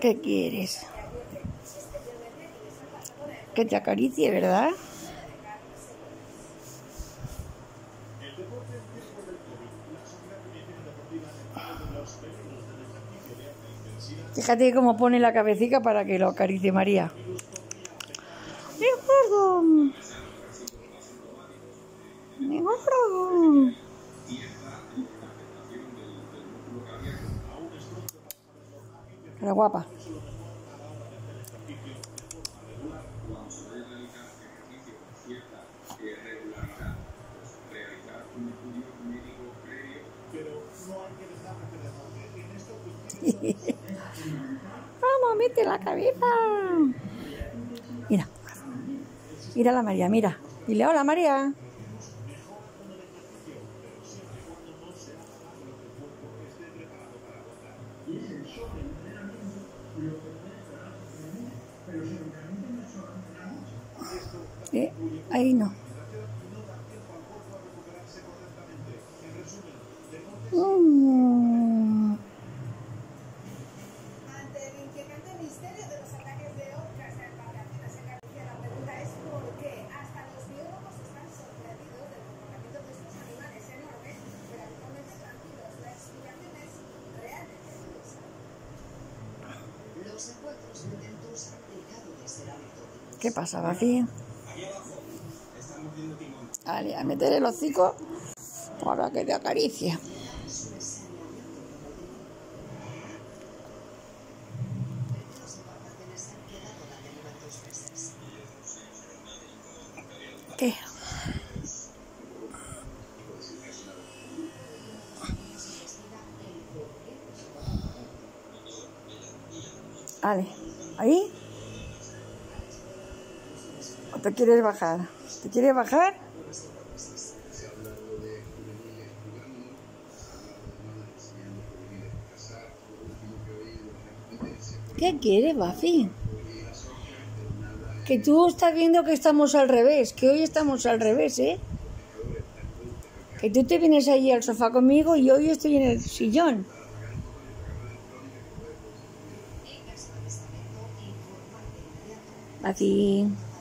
¿Qué quieres? Que te acaricie, ¿verdad? Fíjate cómo pone la cabecita para que lo acaricie María. ¡Mi gordo! ¡Mi gordo! Era guapa. Vamos, mete la cabeza. Mira. Mira a la María, mira. Dile hola, María. Ahí no. Ante el inquietante misterio de los ataques de orcas a embarcaciones en Galicia, la pregunta es por qué. Hasta los biólogos están sorprendidos del comportamiento de estos animales enormes, pero habitualmente tranquilos. La explicación es realmente curiosa. Los encuentros violentos han dejado de ser anecdóticos. ¿Qué pasa, vacío? Vale, a meter el hocico para que te acaricie. ¿Qué? Vale, ¿ahí? ¿O te quieres bajar? ¿Te quieres bajar? ¿Qué quieres, Buffy? Que tú estás viendo que estamos al revés, que hoy estamos al revés, ¿eh? Que tú te vienes allí al sofá conmigo y hoy estoy en el sillón. Buffy.